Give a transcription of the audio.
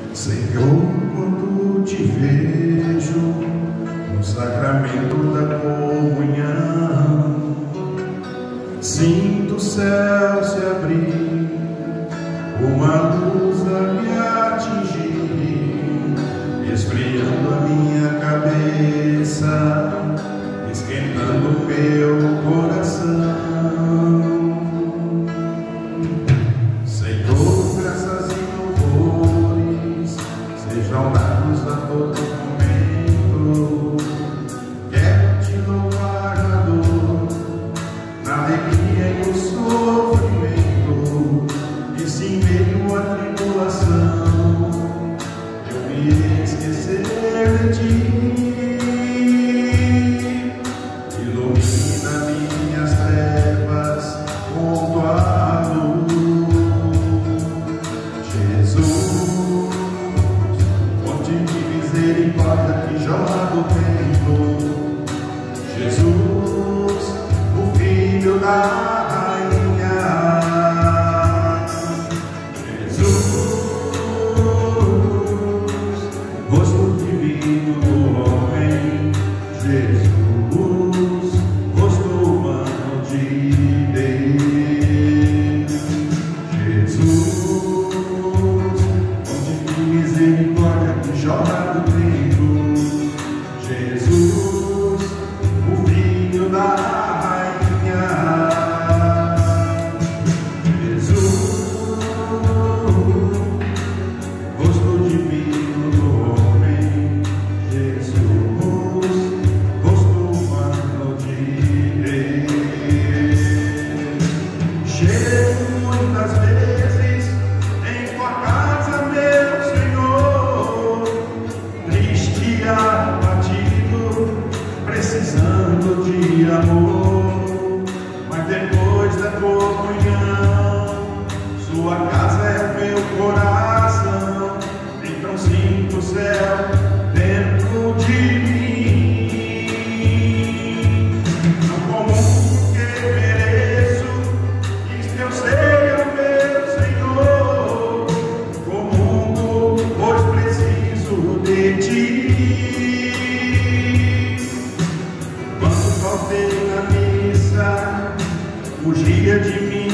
Senhor, quando te vejo no sacramento da comunhão, sinto o céu se abrir, uma luz a me atingir, esfriando a minha cabeça, esquentando meu coração. Senhor, graças e louvores sejam dados a todo momento. Quero te louvar na dor, na alegria e no sofrimento, e se em meio à tribulação eu me esquecer de ti. Ilumina minhas trevas com tua luz, Jesus, fonte de misericórdia que jorra do templo, Jesus, o Filho da Rainha, Jesus, rosto divino do homem, Jesus, rosto humano de Deus, Jesus, fonte de misericórdia que jorra do templo, Jesus, o Filho da Rainha, Jesus, rosto divino do homem, Jesus, rosto humano de Deus. Chego muitas vezes em tua casa, meu Senhor, triste e abatido, precisando de amor, mas depois da comunhão, sua casa é meu coração, então sinto o céu dentro de mim. Não comum que mereço, isto eu sei, é o meu Senhor, comungo, pois preciso de ti. Quando faltei na missa, fugia de mim